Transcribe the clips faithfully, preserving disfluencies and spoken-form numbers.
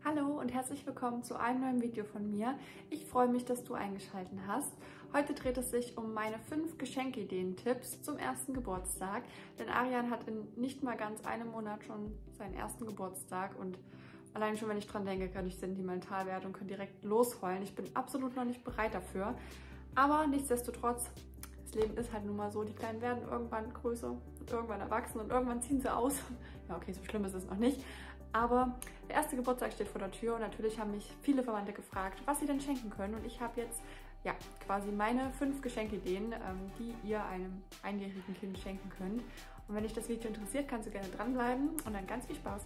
Hallo und herzlich willkommen zu einem neuen Video von mir. Ich freue mich, dass du eingeschaltet hast. Heute dreht es sich um meine fünf Geschenkideen-Tipps zum ersten Geburtstag. Denn Arian hat in nicht mal ganz einem Monat schon seinen ersten Geburtstag und allein schon, wenn ich dran denke, kann ich sentimental werden und kann direkt losheulen. Ich bin absolut noch nicht bereit dafür. Aber nichtsdestotrotz, das Leben ist halt nun mal so, die Kleinen werden irgendwann größer und irgendwann erwachsen und irgendwann ziehen sie aus. Ja, okay, so schlimm ist es noch nicht. Aber der erste Geburtstag steht vor der Tür und natürlich haben mich viele Verwandte gefragt, was sie denn schenken können. Und ich habe jetzt ja quasi meine fünf Geschenkideen, ähm, die ihr einem einjährigen Kind schenken könnt. Und wenn dich das Video interessiert, kannst du gerne dranbleiben und dann ganz viel Spaß.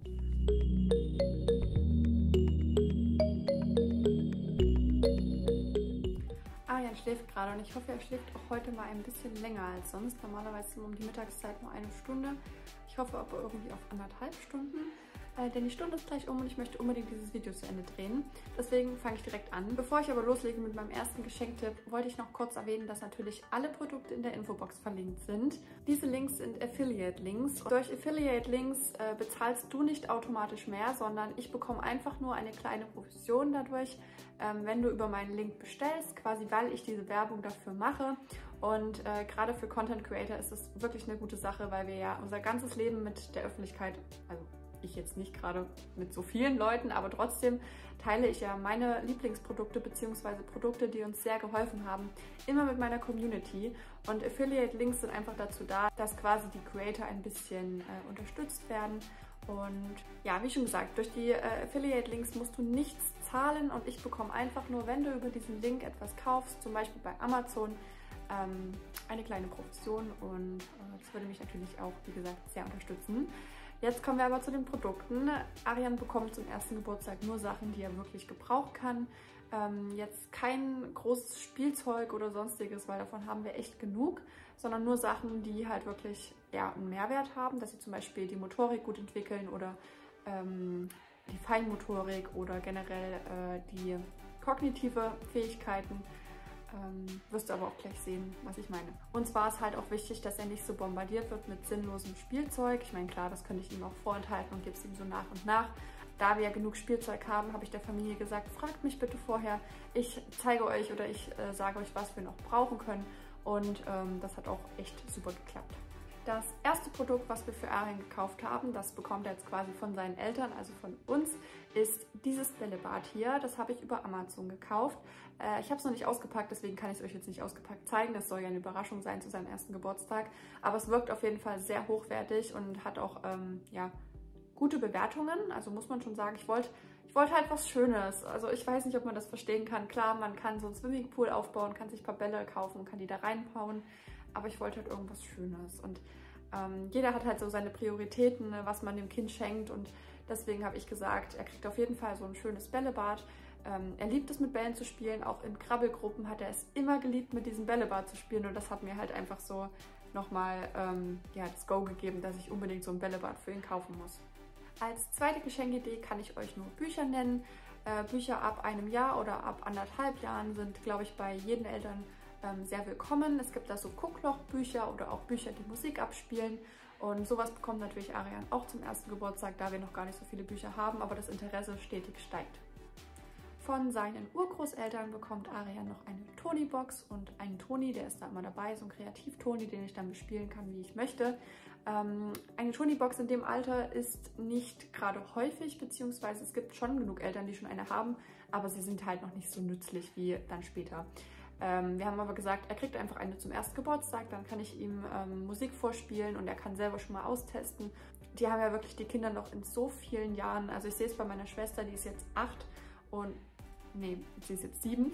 Arian schläft gerade und ich hoffe, er schläft auch heute mal ein bisschen länger als sonst. Normalerweise um die Mittagszeit nur eine Stunde. Ich hoffe aber irgendwie auf anderthalb Stunden. Äh, denn die Stunde ist gleich um und ich möchte unbedingt dieses Video zu Ende drehen. Deswegen fange ich direkt an. Bevor ich aber loslege mit meinem ersten Geschenktipp, wollte ich noch kurz erwähnen, dass natürlich alle Produkte in der Infobox verlinkt sind. Diese Links sind Affiliate-Links. Durch Affiliate-Links äh, bezahlst du nicht automatisch mehr, sondern ich bekomme einfach nur eine kleine Provision dadurch, ähm, wenn du über meinen Link bestellst, quasi weil ich diese Werbung dafür mache. Und äh, gerade für Content Creator ist es wirklich eine gute Sache, weil wir ja unser ganzes Leben mit der Öffentlichkeit, also ich jetzt nicht gerade mit so vielen Leuten, aber trotzdem teile ich ja meine Lieblingsprodukte bzw. Produkte, die uns sehr geholfen haben, immer mit meiner Community. Und Affiliate-Links sind einfach dazu da, dass quasi die Creator ein bisschen äh, unterstützt werden. Und ja, wie schon gesagt, durch die äh, Affiliate-Links musst du nichts zahlen und ich bekomme einfach nur, wenn du über diesen Link etwas kaufst, zum Beispiel bei Amazon, ähm, eine kleine Provision und äh, das würde mich natürlich auch, wie gesagt, sehr unterstützen. Jetzt kommen wir aber zu den Produkten. Arian bekommt zum ersten Geburtstag nur Sachen, die er wirklich gebrauchen kann. Ähm, jetzt kein großes Spielzeug oder sonstiges, weil davon haben wir echt genug, sondern nur Sachen, die halt wirklich ja, einen Mehrwert haben, dass sie zum Beispiel die Motorik gut entwickeln oder ähm, die Feinmotorik oder generell äh, die kognitive Fähigkeiten. Ähm, wirst du aber auch gleich sehen, was ich meine. Und zwar ist halt auch wichtig, dass er nicht so bombardiert wird mit sinnlosem Spielzeug. Ich meine, klar, das könnte ich ihm auch vorenthalten und gebe es ihm so nach und nach. Da wir ja genug Spielzeug haben, habe ich der Familie gesagt, fragt mich bitte vorher. Ich zeige euch oder ich äh, sage euch, was wir noch brauchen können. Und ähm, das hat auch echt super geklappt. Das erste Produkt, was wir für Arian gekauft haben, das bekommt er jetzt quasi von seinen Eltern, also von uns, ist dieses Bällebad hier. Das habe ich über Amazon gekauft. Äh, ich habe es noch nicht ausgepackt, deswegen kann ich es euch jetzt nicht ausgepackt zeigen. Das soll ja eine Überraschung sein zu seinem ersten Geburtstag. Aber es wirkt auf jeden Fall sehr hochwertig und hat auch ähm, ja, gute Bewertungen. Also muss man schon sagen, ich wollte ich wollte halt was Schönes. Also ich weiß nicht, ob man das verstehen kann. Klar, man kann so einen Swimmingpool aufbauen, kann sich ein paar Bälle kaufen und kann die da reinbauen. Aber ich wollte halt irgendwas Schönes. Und ähm, jeder hat halt so seine Prioritäten, ne, was man dem Kind schenkt. Und deswegen habe ich gesagt, er kriegt auf jeden Fall so ein schönes Bällebad. Ähm, er liebt es, mit Bällen zu spielen. Auch in Krabbelgruppen hat er es immer geliebt, mit diesem Bällebad zu spielen. Und das hat mir halt einfach so nochmal ähm, ja, das Go gegeben, dass ich unbedingt so ein Bällebad für ihn kaufen muss. Als zweite Geschenkidee kann ich euch nur Bücher nennen. Äh, Bücher ab einem Jahr oder ab anderthalb Jahren sind, glaube ich, bei jedem Eltern ähm, sehr willkommen. Es gibt da so Guckloch-Bücher oder auch Bücher, die Musik abspielen. Und sowas bekommt natürlich Arian auch zum ersten Geburtstag, da wir noch gar nicht so viele Bücher haben, aber das Interesse stetig steigt. Von seinen Urgroßeltern bekommt Arian noch eine Tony-Box und einen Tony, der ist da immer dabei, so ein Kreativ-Tony, den ich dann bespielen kann, wie ich möchte. Ähm, eine Tony-Box in dem Alter ist nicht gerade häufig, beziehungsweise es gibt schon genug Eltern, die schon eine haben, aber sie sind halt noch nicht so nützlich wie dann später. Ähm, wir haben aber gesagt, er kriegt einfach eine zum ersten Geburtstag, dann kann ich ihm ähm, Musik vorspielen und er kann selber schon mal austesten. Die haben ja wirklich die Kinder noch in so vielen Jahren, also ich sehe es bei meiner Schwester, die ist jetzt acht und nee, sie ist jetzt sieben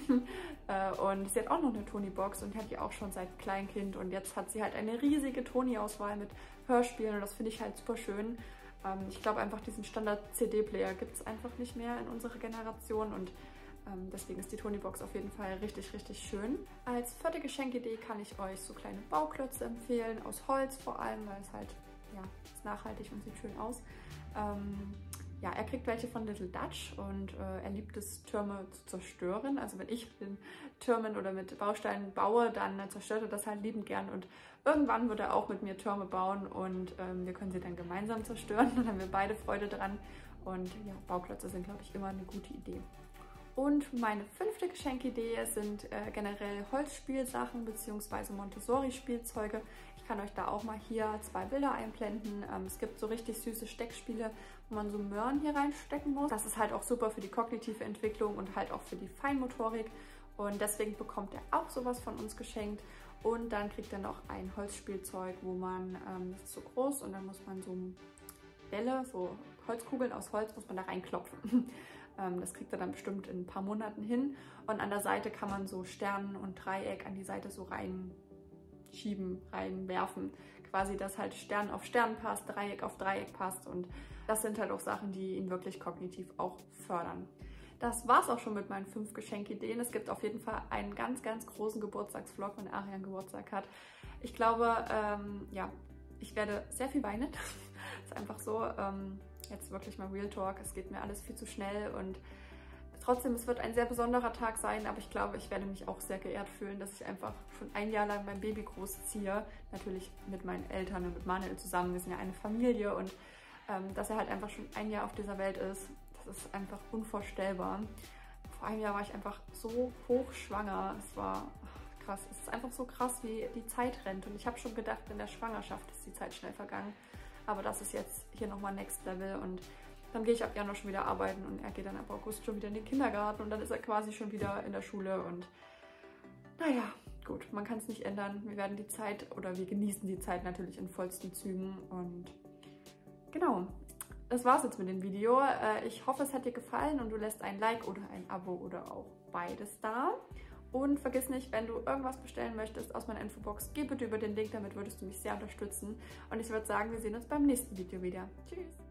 und sie hat auch noch eine Tony-Box und die hat die auch schon seit Kleinkind und jetzt hat sie halt eine riesige Tony-Auswahl mit Hörspielen und das finde ich halt super schön. Ich glaube einfach, diesen Standard-C D-Player gibt es einfach nicht mehr in unserer Generation und deswegen ist die Tony-Box auf jeden Fall richtig, richtig schön. Als vierte Geschenkidee kann ich euch so kleine Bauklötze empfehlen, aus Holz vor allem, weil es halt, ja, ist nachhaltig und sieht schön aus. Ähm, Ja, er kriegt welche von Little Dutch und äh, er liebt es, Türme zu zerstören. Also wenn ich mit Türmen oder mit Bausteinen baue, dann äh, zerstört er das halt liebend gern. Und irgendwann wird er auch mit mir Türme bauen und ähm, wir können sie dann gemeinsam zerstören. Dann haben wir beide Freude dran. Und ja, Bauklötze sind, glaube ich, immer eine gute Idee. Und meine fünfte Geschenkidee sind äh, generell Holzspielsachen bzw. Montessori-Spielzeuge. Ich kann euch da auch mal hier zwei Bilder einblenden. Ähm, es gibt so richtig süße Steckspiele, wo man so Möhren hier reinstecken muss. Das ist halt auch super für die kognitive Entwicklung und halt auch für die Feinmotorik. Und deswegen bekommt er auch sowas von uns geschenkt. Und dann kriegt er noch ein Holzspielzeug, wo man, ähm, das ist so groß und dann muss man so Bälle, so Holzkugeln aus Holz, muss man da reinklopfen. ähm, das kriegt er dann bestimmt in ein paar Monaten hin. Und an der Seite kann man so Stern und Dreieck an die Seite so reinschieben, reinwerfen. Quasi, dass halt Stern auf Stern passt, Dreieck auf Dreieck passt. Und das sind halt auch Sachen, die ihn wirklich kognitiv auch fördern. Das war's auch schon mit meinen fünf Geschenkideen. Es gibt auf jeden Fall einen ganz, ganz großen Geburtstagsvlog, wenn Arian Geburtstag hat. Ich glaube, ähm, ja, ich werde sehr viel weinen. Ist einfach so. Ähm, jetzt wirklich mal Real Talk. Es geht mir alles viel zu schnell und trotzdem, es wird ein sehr besonderer Tag sein, aber ich glaube, ich werde mich auch sehr geehrt fühlen, dass ich einfach schon ein Jahr lang mein Baby großziehe. Natürlich mit meinen Eltern und mit Manuel zusammen. Wir sind ja eine Familie und ähm, dass er halt einfach schon ein Jahr auf dieser Welt ist. Das ist einfach unvorstellbar. Vor einem Jahr war ich einfach so hochschwanger. Es war krass. Es ist einfach so krass, wie die Zeit rennt. Und ich habe schon gedacht, in der Schwangerschaft ist die Zeit schnell vergangen. Aber das ist jetzt hier nochmal Next Level. Und dann gehe ich ab Januar schon wieder arbeiten und er geht dann ab August schon wieder in den Kindergarten. Und dann ist er quasi schon wieder in der Schule. Und naja, gut, man kann es nicht ändern. Wir werden die Zeit oder wir genießen die Zeit natürlich in vollsten Zügen. Und genau. Das war's jetzt mit dem Video. Ich hoffe, es hat dir gefallen und du lässt ein Like oder ein Abo oder auch beides da. Und vergiss nicht, wenn du irgendwas bestellen möchtest aus meiner Infobox, geh bitte über den Link, damit würdest du mich sehr unterstützen. Und ich würde sagen, wir sehen uns beim nächsten Video wieder. Tschüss!